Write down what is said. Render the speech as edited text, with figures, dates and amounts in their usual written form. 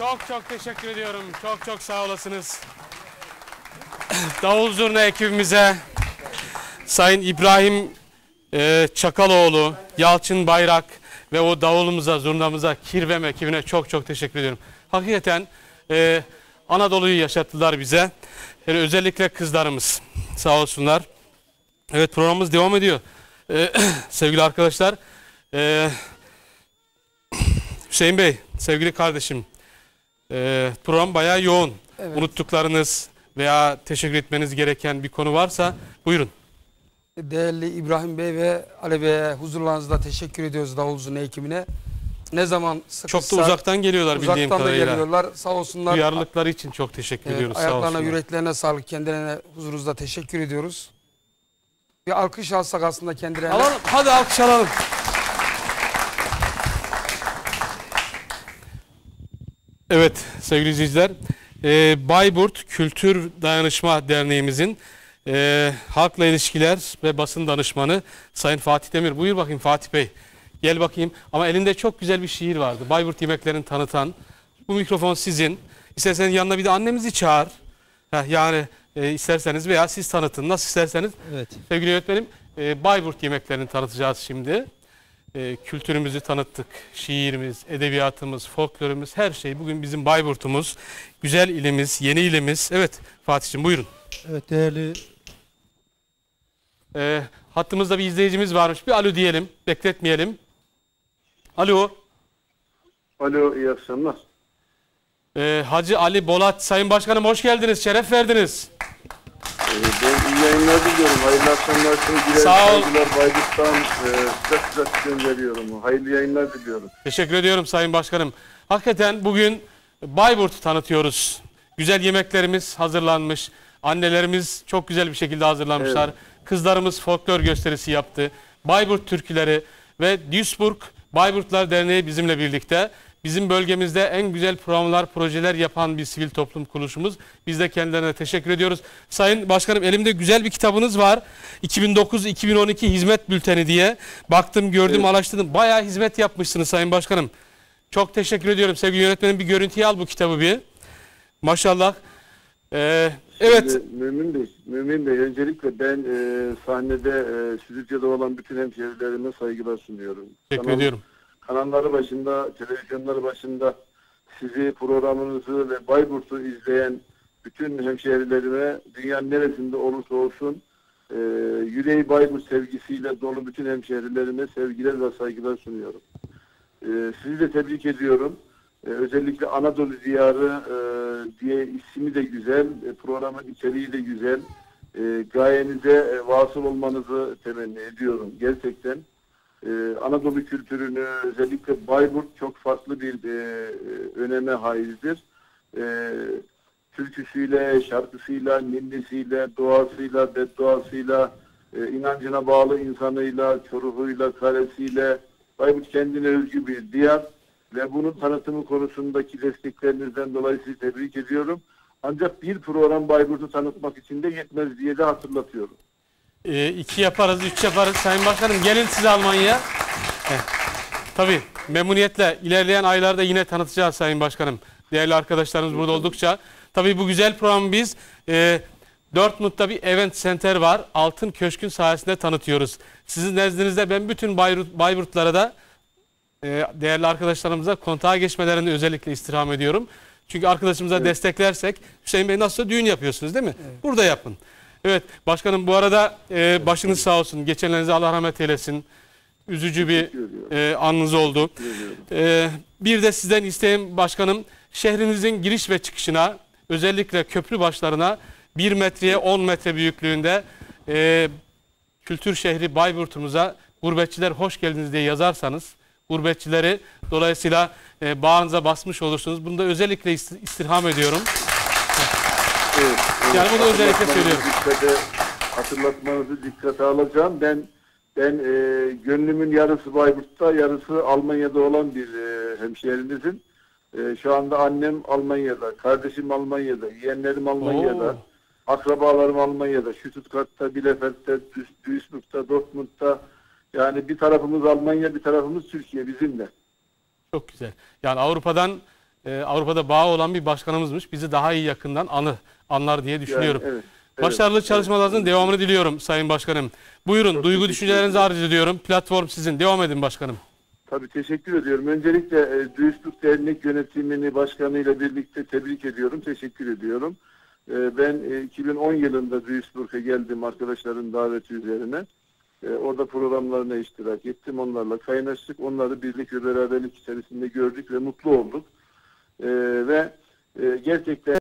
Çok teşekkür ediyorum. Çok sağ olasınız. Davul zurna ekibimize, Sayın İbrahim Çakaloğlu, Yalçın Bayrak ve o davulumuza, zurnamıza, Kirvem ekibine çok teşekkür ediyorum. Hakikaten Anadolu'yu yaşattılar bize. Yani özellikle kızlarımız sağ olsunlar. Evet, programımız devam ediyor. Sevgili arkadaşlar, Hüseyin Bey, sevgili kardeşim, program bayağı yoğun. Evet. Unuttuklarınız veya teşekkür etmeniz gereken bir konu varsa buyurun. Değerli İbrahim Bey ve Ali Bey'e huzurlarınızda teşekkür ediyoruz davul zurna ekibine. Ne zaman sıkışsak, çok da uzaktan geliyorlar bildiğim kadarıyla. Uzaktan da geliyorlar, sağ olsunlar. Duyarlılıkları için çok teşekkür ediyoruz. Ayaklarına, yüreklerine sağlık, kendilerine huzurunuzda teşekkür ediyoruz. Bir alkış alsak aslında kendilerine. Alalım, hadi alkış alalım. Evet sevgili izleyiciler, Bayburt Kültür Dayanışma Derneğimizin halkla ilişkiler ve basın danışmanı Sayın Fatih Demir. Buyur bakayım Fatih Bey, gel bakayım. Ama elinde çok güzel bir şiir vardı, Bayburt yemeklerini tanıtan. Bu mikrofon sizin. İsterseniz yanına bir de annemizi çağır. Yani isterseniz veya siz tanıtın, nasıl isterseniz. Evet. Sevgili yönetmenim, Bayburt yemeklerini tanıtacağız şimdi. Kültürümüzü tanıttık. Şiirimiz, edebiyatımız, folklorumuz, her şey. Bugün bizim Bayburt'umuz, güzel ilimiz, yeni ilimiz. Evet Fatih'ciğim buyurun. Evet değerli. Hattımızda bir izleyicimiz varmış. Bir alo diyelim, bekletmeyelim. Alo. Alo, iyi akşamlar. Hacı Ali Bolat, Sayın Başkanım hoş geldiniz, şeref verdiniz. Ben iyi yayınlar diliyorum. Hayırlı akşamlar. Sağ ol. Bayburt'tan sıcak gönderiyorum. Hayırlı yayınlar diliyorum. Teşekkür ediyorum Sayın Başkanım. Hakikaten bugün Bayburt'u tanıtıyoruz. Güzel yemeklerimiz hazırlanmış. Annelerimiz çok güzel bir şekilde hazırlanmışlar. Evet. Kızlarımız folklor gösterisi yaptı. Bayburt türküleri ve Duisburg Bayburtlar Derneği bizimle birlikte. Bizim bölgemizde en güzel programlar, projeler yapan bir sivil toplum kuruluşumuz. Biz de kendilerine teşekkür ediyoruz. Sayın Başkanım, elimde güzel bir kitabınız var. 2009-2012 hizmet bülteni diye. Baktım, gördüm, evet. Araştırdım. Bayağı hizmet yapmışsınız Sayın Başkanım. Çok teşekkür ediyorum. Sevgili yönetmenim, bir görüntüye al bu kitabı bir. Maşallah. Evet. Mümin Bey, öncelikle ben sahnede stüdyoda olan bütün hemşehrilerime saygılar sunuyorum. Teşekkür ediyorum. Kanalları başında, televizyonları başında sizi, programınızı ve Bayburt'u izleyen bütün hemşehrilerime, dünyanın neresinde olursa olsun yüreği Bayburt sevgisiyle dolu bütün hemşehrilerime sevgiler ve saygılar sunuyorum. Sizi de tebrik ediyorum. Özellikle Anadolu Diyarı diye ismi de güzel, programın içeriği de güzel. Gayenize vasıl olmanızı temenni ediyorum gerçekten. Anadolu kültürünü, özellikle Bayburt çok farklı bir öneme haizdir. Türküsüyle, şarkısıyla, ninnisiyle, doğasıyla, bedduasıyla, inancına bağlı insanıyla, çoruhuyla, karesiyle Bayburt kendine özgü bir diyar ve bunun tanıtımı konusundaki desteklerinizden dolayı sizi tebrik ediyorum. Ancak bir program Bayburt'u tanıtmak için de yetmez diye de hatırlatıyorum. 2 yaparız, 3 yaparız. Sayın Başkanım, gelin siz Almanya'ya. Tabii memnuniyetle ilerleyen aylarda yine tanıtacağız Sayın Başkanım. Değerli arkadaşlarımız burada oldukça. Tabii bu güzel programı biz Dortmund'da bir event center var. Altın Köşk'ün sayesinde tanıtıyoruz. Sizin nezdinizde ben bütün Bayburtlara da değerli arkadaşlarımıza kontağa geçmelerini özellikle istirham ediyorum. Çünkü arkadaşımıza evet. Desteklersek, Hüseyin Bey nasılsa düğün yapıyorsunuz değil mi? Evet. Burada yapın. Evet başkanım, bu arada başınız sağ olsun. Geçenlerinize Allah rahmet eylesin. Üzücü bir anınız oldu. Bir de sizden isteğim başkanım, şehrinizin giriş ve çıkışına, özellikle köprü başlarına 1 metreye 10 metre büyüklüğünde kültür şehri Bayburt'umuza gurbetçiler hoş geldiniz diye yazarsanız, gurbetçileri dolayısıyla bağrınıza basmış olursunuz. Bunu da özellikle istirham ediyorum. Evet, yani bunu özellikle söylüyorum. Hatırlatmanızı dikkate alacağım. Ben gönlümün yarısı Bayburt'ta, yarısı Almanya'da olan bir hemşehrinizim. Şu anda annem Almanya'da, kardeşim Almanya'da, yeğenlerim Almanya'da, akrabalarım Almanya'da, Stuttgart'ta, Bielefeld'de, Duisburg'da, Dortmund'da. Yani bir tarafımız Almanya, bir tarafımız Türkiye bizimle. Çok güzel. Yani Avrupa'dan Avrupa'da bağı olan bir başkanımızmış. Bizi daha iyi yakından anlar diye düşünüyorum. Yani, evet. Başarılı çalışmalarınızın devamını diliyorum Sayın Başkanım. Buyurun, Çok duygu teşekkür düşüncelerinizi ederim. arz ediyorum. Platform sizin. Devam edin başkanım. Tabii teşekkür ediyorum. Öncelikle Duisburg Dernek Yönetimini Başkanı'yla birlikte tebrik ediyorum. Teşekkür ediyorum. Ben 2010 yılında Duisburg'a geldim arkadaşların daveti üzerine. Orada programlarına iştirak ettim. Onlarla kaynaştık. Onları birlik ve beraberlik içerisinde gördük ve mutlu olduk. Ve gerçekten